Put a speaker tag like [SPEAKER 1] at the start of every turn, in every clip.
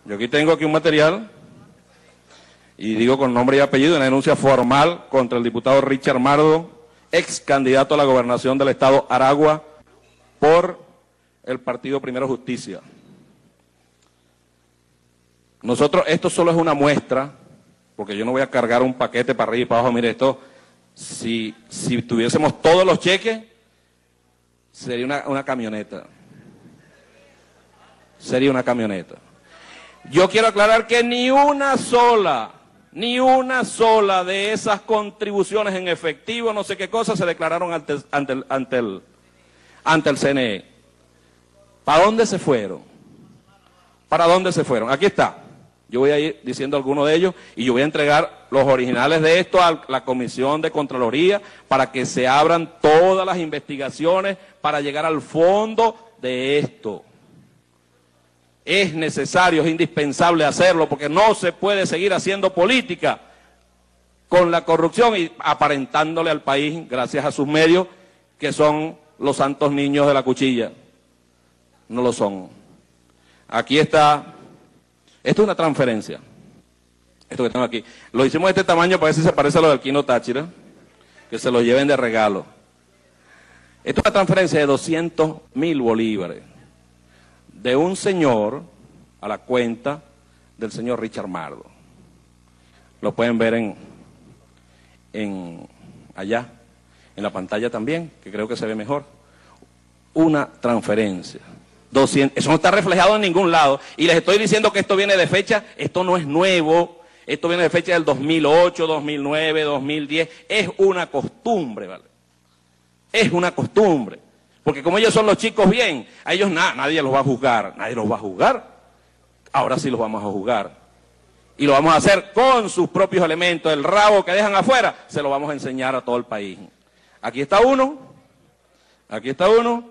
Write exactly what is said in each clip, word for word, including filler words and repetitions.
[SPEAKER 1] Yo aquí tengo aquí un material, y digo con nombre y apellido, una denuncia formal contra el diputado Richard Mardo, ex candidato a la gobernación del estado Aragua, por el partido Primero Justicia. Nosotros, esto solo es una muestra, porque yo no voy a cargar un paquete para arriba y para abajo. Mire, esto, si, si tuviésemos todos los cheques, sería una, una camioneta. Sería una camioneta. Yo quiero aclarar que ni una sola, ni una sola de esas contribuciones en efectivo, no sé qué cosa, se declararon ante, ante, el, ante, el, ante el C N E. ¿Para dónde se fueron? ¿Para dónde se fueron? Aquí está. Yo voy a ir diciendo algunos de ellos y yo voy a entregar los originales de esto a la Comisión de Contraloría para que se abran todas las investigaciones para llegar al fondo de esto. Es necesario, es indispensable hacerlo, porque no se puede seguir haciendo política con la corrupción y aparentándole al país, gracias a sus medios, que son los santos niños de la cuchilla. No lo son. Aquí está, esto es una transferencia, esto que tengo aquí. Lo hicimos de este tamaño para ver si se parece a lo del Quino Táchira, que se lo lleven de regalo. Esto es una transferencia de doscientos mil bolívares. De un señor a la cuenta del señor Richard Mardo. Lo pueden ver en, en allá, en la pantalla también, que creo que se ve mejor. Una transferencia. doscientos, eso no está reflejado en ningún lado. Y les estoy diciendo que esto viene de fecha, esto no es nuevo, esto viene de fecha del dos mil ocho, dos mil nueve, dos mil diez. Es una costumbre, ¿vale? Es una costumbre. Porque como ellos son los chicos bien, a ellos na, nadie los va a juzgar, nadie los va a juzgar. Ahora sí los vamos a juzgar. Y lo vamos a hacer con sus propios elementos. El rabo que dejan afuera, se lo vamos a enseñar a todo el país. Aquí está uno, aquí está uno,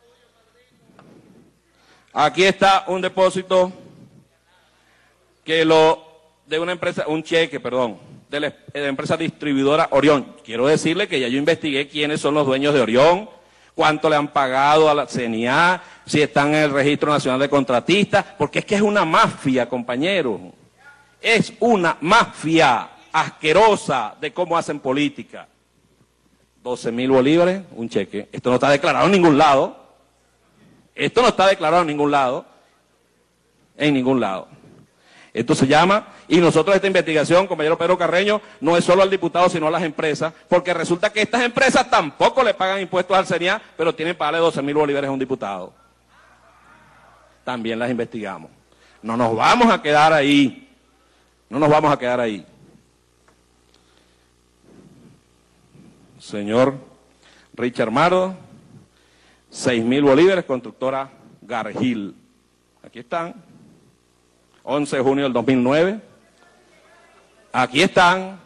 [SPEAKER 1] aquí está un depósito que lo, de una empresa, un cheque, perdón, de la, de la empresa distribuidora Orión. Quiero decirle que ya yo investigué quiénes son los dueños de Orión, cuánto le han pagado a la C N A, si están en el Registro Nacional de Contratistas, porque es que es una mafia, compañeros. Es una mafia asquerosa de cómo hacen política. doce mil bolívares, un cheque. Esto no está declarado en ningún lado. Esto no está declarado en ningún lado. En ningún lado. Esto se llama, y nosotros esta investigación, compañero Pedro Carreño, no es solo al diputado, sino a las empresas, porque resulta que estas empresas tampoco le pagan impuestos al C N A, pero tienen que pagarle doce mil bolívares a un diputado. También las investigamos. No nos vamos a quedar ahí. No nos vamos a quedar ahí. Señor Richard Mardo, seis mil bolívares, constructora Gargil. Aquí están. once de junio del dos mil nueve. Aquí están.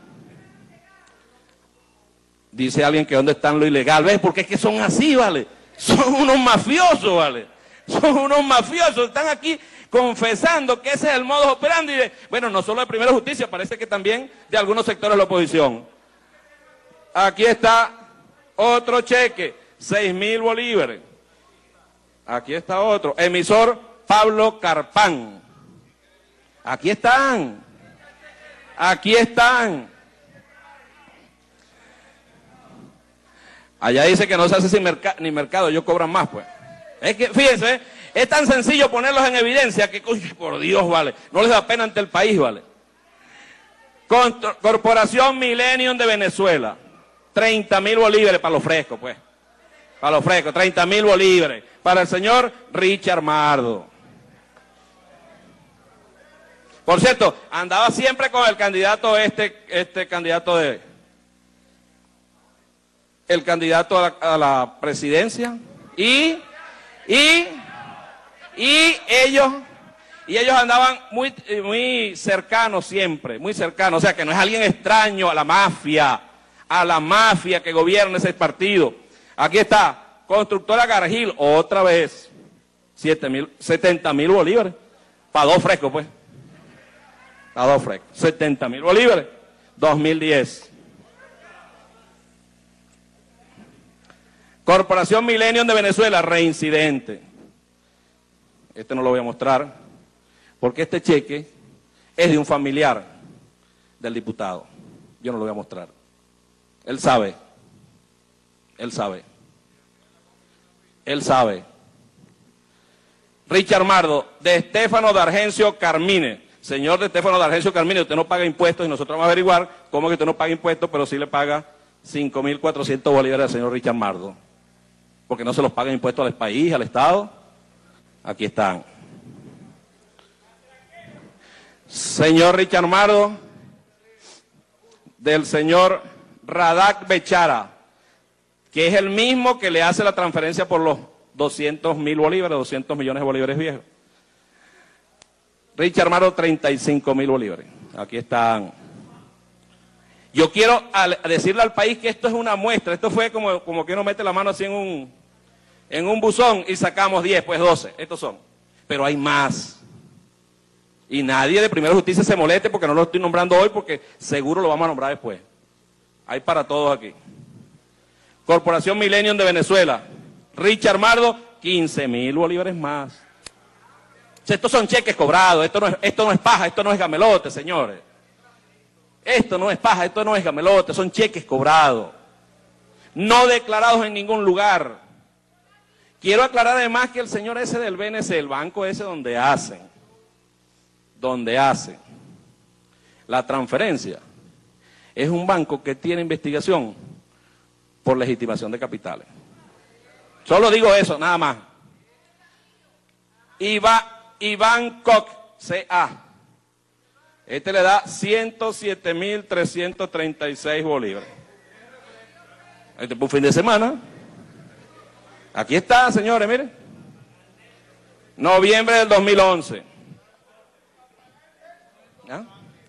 [SPEAKER 1] Dice alguien que dónde están lo ilegal. ¿Ves? Porque es que son así, ¿vale? Son unos mafiosos, ¿vale? Son unos mafiosos. Están aquí confesando que ese es el modus operandi de, bueno, no solo de Primero Justicia, parece que también de algunos sectores de la oposición. Aquí está otro cheque, seis mil bolívares. Aquí está otro. Emisor Pablo Carpán. Aquí están, aquí están. Allá dice que no se hace sin merc ni mercado, ellos cobran más, pues. Es que, fíjense, ¿eh? Es tan sencillo ponerlos en evidencia que, uy, por Dios, vale, no les da pena ante el país, vale. Contro Corporación Millennium de Venezuela, treinta mil bolívares para los frescos, pues. Para los frescos, treinta mil bolívares. Para el señor Richard Mardo. Por cierto, andaba siempre con el candidato, este, este candidato de, el candidato a la, a la presidencia, y, y, y ellos, y ellos andaban muy, muy cercanos siempre, muy cercanos, o sea que no es alguien extraño a la mafia, a la mafia que gobierna ese partido. Aquí está, constructora Gargil, otra vez, siete mil, setenta mil bolívares, para dos frescos, pues. A dos frescos, setenta mil bolívares, dos mil diez. Corporación Millennium de Venezuela, reincidente. Este no lo voy a mostrar, porque este cheque es de un familiar del diputado. Yo no lo voy a mostrar. Él sabe. Él sabe. Él sabe. Richard Mardo, de Estefano D'Argencio Carmine. Señor de Estefano D'Argencio Carmine, usted no paga impuestos y nosotros vamos a averiguar cómo que usted no paga impuestos, pero sí le paga cinco mil cuatrocientos bolívares al señor Richard Mardo. Porque no se los pagan impuestos al país, al Estado. Aquí están. Señor Richard Mardo, del señor Radak Bechara, que es el mismo que le hace la transferencia por los doscientos mil bolívares, doscientos millones de bolívares viejos. Richard Mardo, treinta y cinco mil bolívares. Aquí están. Yo quiero al, decirle al país que esto es una muestra. Esto fue como, como que uno mete la mano así en un, en un buzón y sacamos diez, pues doce. Estos son. Pero hay más. Y nadie de Primera Justicia se moleste porque no lo estoy nombrando hoy, porque seguro lo vamos a nombrar después. Hay para todos aquí. Corporación Millennium de Venezuela. Richard Mardo, quince mil bolívares más. O sea, estos son cheques cobrados, esto no, es, esto no es paja, esto no es gamelote, señores. Esto no es paja, esto no es gamelote, son cheques cobrados. No declarados en ningún lugar. Quiero aclarar además que el señor ese del B N C, el banco ese donde hacen, donde hacen la transferencia, es un banco que tiene investigación por legitimación de capitales. Solo digo eso, nada más. Iba, Iván Koch, C A. Este le da ciento siete mil trescientos treinta y seis bolívares. Este fue un fin de semana. Aquí está, señores, miren. Noviembre del dos mil once. ¿Ah?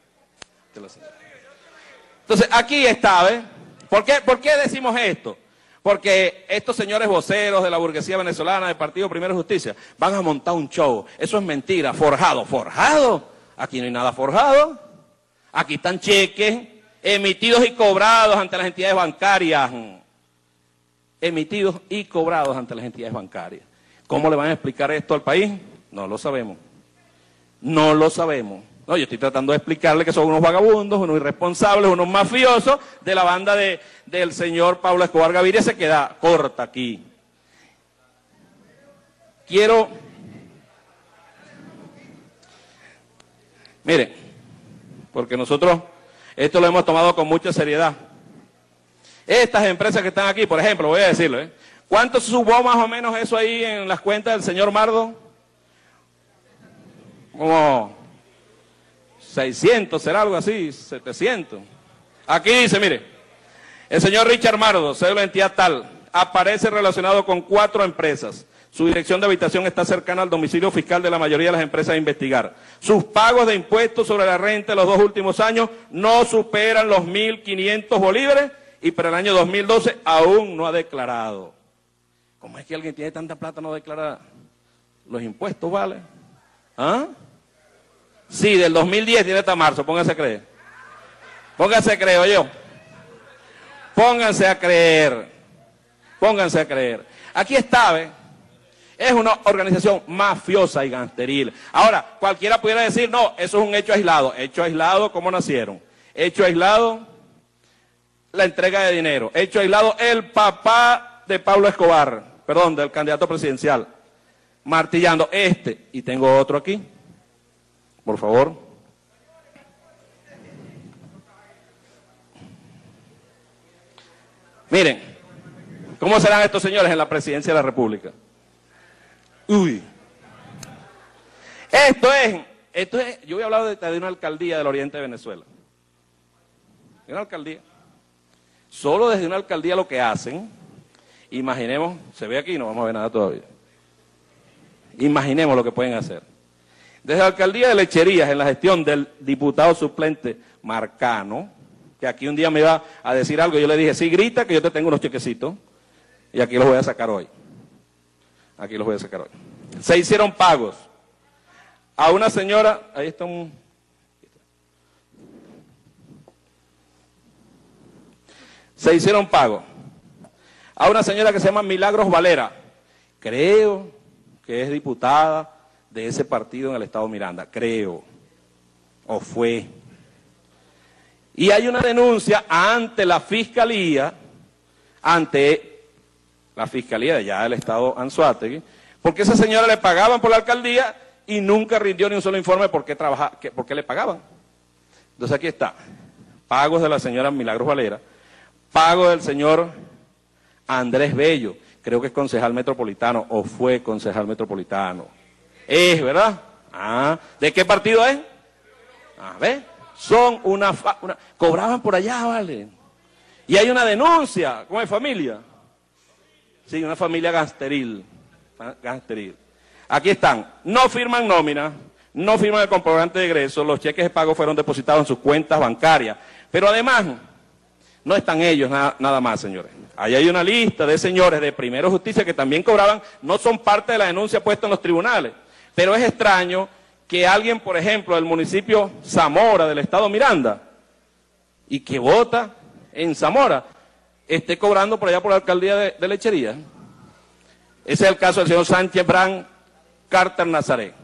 [SPEAKER 1] Entonces, aquí está, ¿ves? ¿Por qué, ¿Por qué decimos esto? Porque estos señores voceros de la burguesía venezolana, del Partido Primera Justicia, van a montar un show. Eso es mentira, forjado. ¿Forjado? Aquí no hay nada forjado. Aquí están cheques emitidos y cobrados ante las entidades bancarias. Emitidos y cobrados ante las entidades bancarias. ¿Cómo le van a explicar esto al país? No lo sabemos. No lo sabemos. No, yo estoy tratando de explicarle que son unos vagabundos, unos irresponsables, unos mafiosos de la banda de, del señor Pablo Escobar Gaviria. Se queda corta aquí. Quiero... Miren, porque nosotros esto lo hemos tomado con mucha seriedad. Estas empresas que están aquí, por ejemplo, voy a decirlo, ¿eh? ¿Cuánto subió más o menos eso ahí en las cuentas del señor Mardo? Como seiscientos, será algo así, setecientos. Aquí dice, mire, el señor Richard Mardo, cédula de entidad tal, aparece relacionado con cuatro empresas. Su dirección de habitación está cercana al domicilio fiscal de la mayoría de las empresas a investigar. Sus pagos de impuestos sobre la renta en los dos últimos años no superan los mil quinientos bolívares y para el año dos mil doce aún no ha declarado. ¿Cómo es que alguien tiene tanta plata no declara los impuestos, vale? ¿Ah? Sí, del dos mil diez tiene hasta marzo, póngase a creer. Póngase a creer, yo. Pónganse a creer. Pónganse a creer. Aquí está, ¿ve? Es una organización mafiosa y gangsteril. Ahora, cualquiera pudiera decir, no, eso es un hecho aislado. Hecho aislado, ¿cómo nacieron? Hecho aislado, la entrega de dinero. Hecho aislado, el papá de Pablo Escobar, perdón, del candidato presidencial, martillando este. Y tengo otro aquí, por favor. Miren, ¿cómo serán estos señores en la presidencia de la República? Uy. Esto es, esto es, yo voy a hablar de, de una alcaldía del oriente de Venezuela. De una alcaldía. Solo desde una alcaldía lo que hacen, imaginemos, se ve aquí, no vamos a ver nada todavía. Imaginemos lo que pueden hacer. Desde la alcaldía de Lecherías, en la gestión del diputado suplente Marcano, que aquí un día me iba a decir algo, yo le dije, sí, grita que yo te tengo unos chequecitos, y aquí los voy a sacar hoy. Aquí los voy a sacar hoy. Se hicieron pagos a una señora, ahí está un... Se hicieron pagos a una señora que se llama Milagros Valera, creo que es diputada de ese partido en el estado Miranda, creo, o fue. Y hay una denuncia ante la Fiscalía, ante la Fiscalía de allá del estado Anzoátegui, porque a esa señora le pagaban por la alcaldía y nunca rindió ni un solo informe por qué, trabaja, por qué le pagaban. Entonces aquí está, pagos de la señora Milagros Valera, pago del señor Andrés Bello, creo que es concejal metropolitano, o fue concejal metropolitano. Es, ¿verdad? Ah, ¿de qué partido es? A ver, son una, una... cobraban por allá, ¿vale? Y hay una denuncia, ¿cómo es familia? Sí, una familia gasteril, gasteril. Aquí están, no firman nómina, no firman el comprobante de egreso, los cheques de pago fueron depositados en sus cuentas bancarias, pero además, no están ellos nada, nada más, señores. Ahí hay una lista de señores de Primero Justicia que también cobraban, no son parte de la denuncia puesta en los tribunales, pero es extraño que alguien, por ejemplo, del municipio Zamora, del estado Miranda, y que vota en Zamora, esté cobrando por allá por la alcaldía de, de Lechería. Ese es el caso del señor Sánchez Bran Carter Nazaret.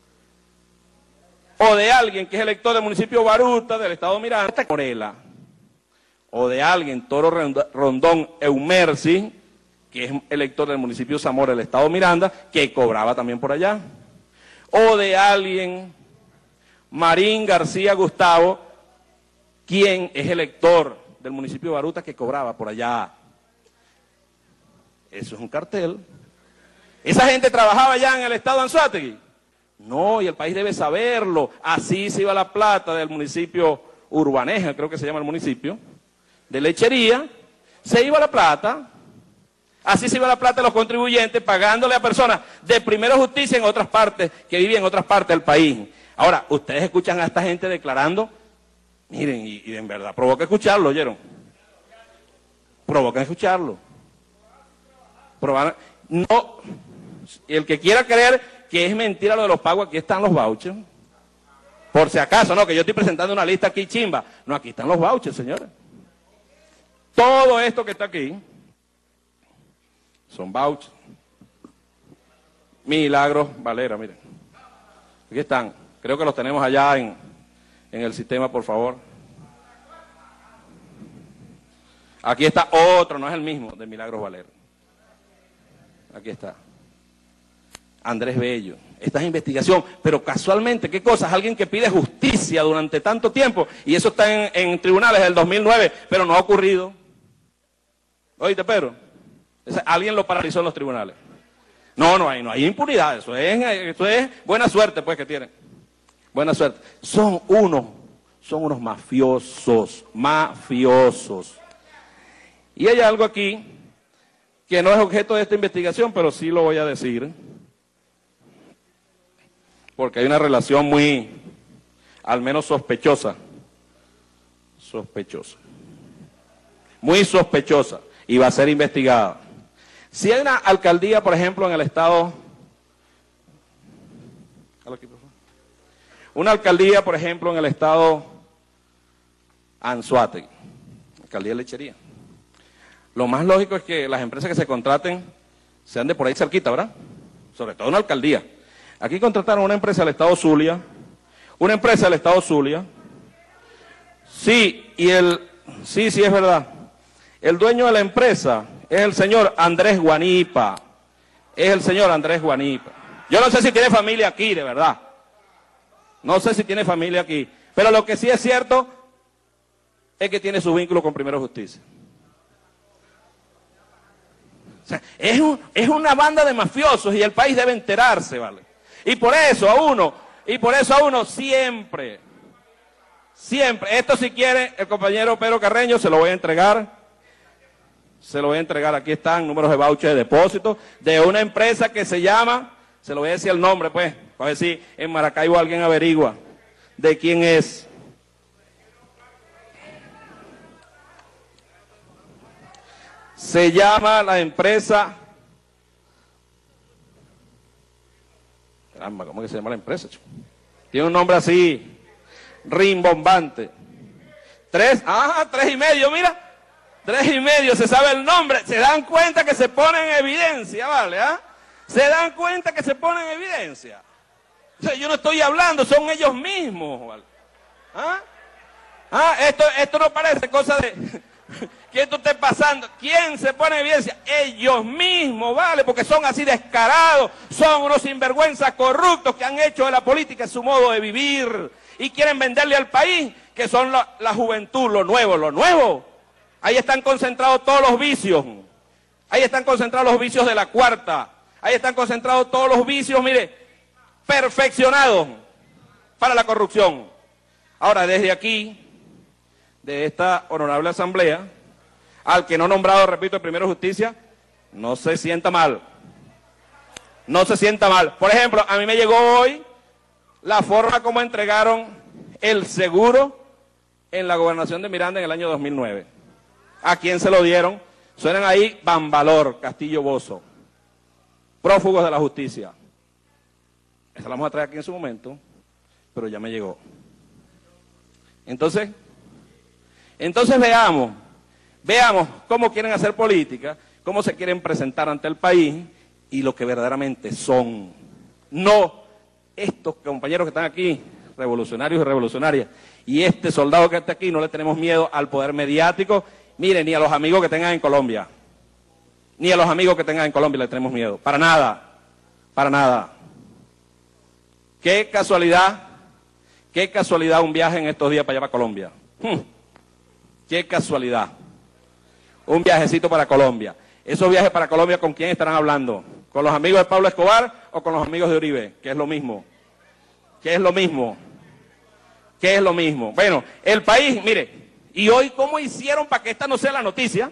[SPEAKER 1] O de alguien que es elector del municipio Baruta, del estado Miranda, Morela. O de alguien, Toro Rondón Eumersi, que es elector del municipio Zamora, del estado Miranda, que cobraba también por allá. O de alguien, Marín García Gustavo, quien es elector del municipio de Baruta, que cobraba por allá. Eso es un cartel. ¿Esa gente trabajaba ya en el estado de Anzoátegui? No, y el país debe saberlo. Así se iba la plata del municipio Urbaneja, creo que se llama el municipio, de Lechería, se iba la plata. Así se iba la plata de los contribuyentes, pagándole a personas de Primero Justicia en otras partes, que viven en otras partes del país. Ahora, ustedes escuchan a esta gente declarando, miren, y, y en verdad provoca escucharlo, ¿oyeron? Provoca escucharlo. Probar, no, el que quiera creer que es mentira lo de los pagos, aquí están los vouchers. Por si acaso, no, que yo estoy presentando una lista aquí chimba. No, aquí están los vouchers, señores. Todo esto que está aquí son vouchers. Milagros Valera, miren. Aquí están. Creo que los tenemos allá en, en el sistema, por favor. Aquí está otro, no es el mismo, de Milagros Valera. Aquí está. Andrés Bello. Esta es investigación, pero casualmente, ¿qué cosas? Alguien que pide justicia durante tanto tiempo, y eso está en, en tribunales del dos mil nueve, pero no ha ocurrido. Oíste, Pedro, Ese, alguien lo paralizó en los tribunales. No, no hay, no hay impunidad, eso es, eso es buena suerte, pues, que tienen. Buena suerte. Son unos, son unos mafiosos, mafiosos. Y hay algo aquí que no es objeto de esta investigación, pero sí lo voy a decir, porque hay una relación muy, al menos sospechosa, sospechosa, muy sospechosa, y va a ser investigada. Si hay una alcaldía, por ejemplo, en el estado, una alcaldía, por ejemplo, en el estado Anzoátegui, alcaldía de Lechería, lo más lógico es que las empresas que se contraten sean de por ahí cerquita, ¿verdad? Sobre todo una alcaldía. Aquí contrataron una empresa del estado Zulia, una empresa del estado Zulia, sí, y el, sí, sí es verdad, el dueño de la empresa es el señor Andrés Guanipa, es el señor Andrés Guanipa. Yo no sé si tiene familia aquí, de verdad, no sé si tiene familia aquí, pero lo que sí es cierto es que tiene su vínculo con Primero Justicia. O sea, es, un, es una banda de mafiosos y el país debe enterarse, ¿vale? Y por eso a uno, y por eso a uno siempre, siempre, esto si quiere el compañero Pedro Carreño se lo voy a entregar, se lo voy a entregar, aquí están números de voucher de depósito de una empresa que se llama, se lo voy a decir el nombre pues, para ver si en Maracaibo alguien averigua de quién es. Se llama la empresa, caramba, ¿cómo que se llama la empresa, chico? Tiene un nombre así, rimbombante. Tres, ah, tres y medio, mira, tres y medio, se sabe el nombre, se dan cuenta que se pone en evidencia, ¿vale? ¿Ah? Se dan cuenta que se pone en evidencia. O sea, yo no estoy hablando, son ellos mismos. ¿Vale? ¿Ah? ¿Ah? Esto, esto no parece cosa de que esto esté pasando. ¿Quién se pone en evidencia? Ellos mismos, ¿vale? Porque son así descarados, son unos sinvergüenzas corruptos que han hecho de la política su modo de vivir y quieren venderle al país que son la, la juventud, lo nuevo, lo nuevo. Ahí están concentrados todos los vicios. Ahí están concentrados los vicios de la cuarta. Ahí están concentrados todos los vicios, mire, perfeccionados para la corrupción. Ahora, desde aquí, de esta honorable asamblea, al que no nombrado, repito, el primero justicia, no se sienta mal. No se sienta mal. Por ejemplo, a mí me llegó hoy la forma como entregaron el seguro en la gobernación de Miranda en el año dos mil nueve. ¿A quién se lo dieron? Suenan ahí Bambalor, Castillo Bozo, prófugos de la justicia. Esa la vamos a traer aquí en su momento, pero ya me llegó. Entonces, entonces veamos, veamos cómo quieren hacer política, cómo se quieren presentar ante el país y lo que verdaderamente son. No estos compañeros que están aquí, revolucionarios y revolucionarias, y este soldado que está aquí, no le tenemos miedo al poder mediático, mire, ni a los amigos que tengan en Colombia, ni a los amigos que tengan en Colombia le tenemos miedo, para nada, para nada. Qué casualidad, qué casualidad un viaje en estos días para allá para Colombia. Hmm. Qué casualidad. Un viajecito para Colombia. Esos viajes para Colombia, ¿con quién estarán hablando? ¿Con los amigos de Pablo Escobar o con los amigos de Uribe? Que es lo mismo. ¿Qué es lo mismo? ¿Qué es lo mismo? Bueno, el país, mire, y hoy, ¿cómo hicieron para que esta no sea la noticia?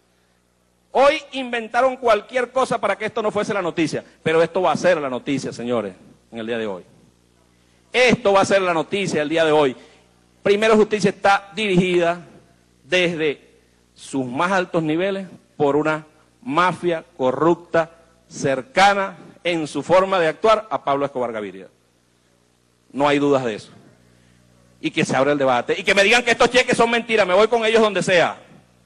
[SPEAKER 1] Hoy inventaron cualquier cosa para que esto no fuese la noticia, pero esto va a ser la noticia, señores, en el día de hoy. Esto va a ser la noticia el día de hoy. Primero Justicia está dirigida desde sus más altos niveles por una mafia corrupta cercana en su forma de actuar a Pablo Escobar Gaviria. No hay dudas de eso. Y que se abra el debate. Y que me digan que estos cheques son mentiras. Me voy con ellos donde sea.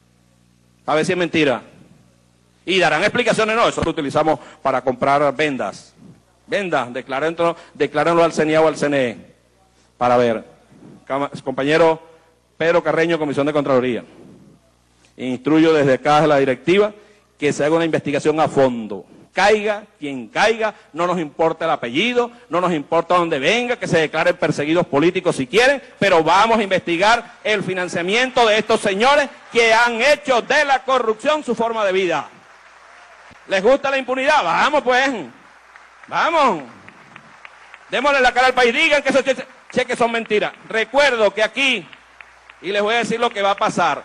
[SPEAKER 1] A ver si es mentira. Y darán explicaciones. No, eso lo utilizamos para comprar vendas. Vendas. Declárenlo, declárenlo al C N I A o al C N E. Para ver. Compañero Pedro Carreño, Comisión de Contraloría. Instruyo desde acá a la directiva que se haga una investigación a fondo. Caiga quien caiga, no nos importa el apellido, no nos importa dónde venga, que se declaren perseguidos políticos si quieren, pero vamos a investigar el financiamiento de estos señores que han hecho de la corrupción su forma de vida. ¿Les gusta la impunidad? Vamos pues, vamos. Démosle la cara al país, digan que esos cheques, cheques son mentiras. Recuerdo que aquí, y les voy a decir lo que va a pasar,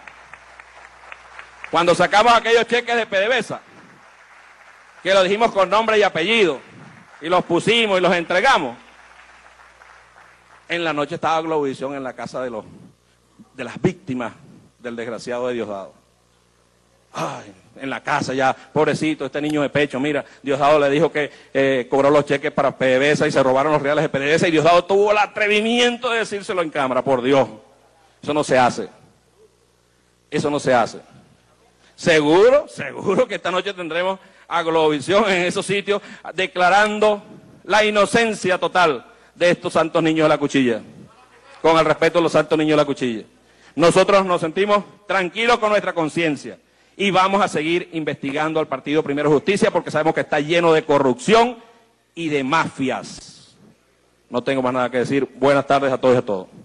[SPEAKER 1] cuando sacamos aquellos cheques de PDVSA, que lo dijimos con nombre y apellido, y los pusimos y los entregamos, en la noche estaba Globovisión en la casa de, los, de las víctimas del desgraciado de Diosdado. Ay, en la casa ya, pobrecito, este niño de pecho, mira, Diosdado le dijo que eh, cobró los cheques para PDVSA y se robaron los reales de PDVSA, y Diosdado tuvo el atrevimiento de decírselo en cámara, por Dios. Eso no se hace. Eso no se hace. Seguro, seguro que esta noche tendremos a Globovisión en esos sitios declarando la inocencia total de estos santos niños de la cuchilla, con el respeto de los santos niños de la cuchilla. Nosotros nos sentimos tranquilos con nuestra conciencia y vamos a seguir investigando al Partido Primero Justicia porque sabemos que está lleno de corrupción y de mafias. No tengo más nada que decir. Buenas tardes a todos y a todos.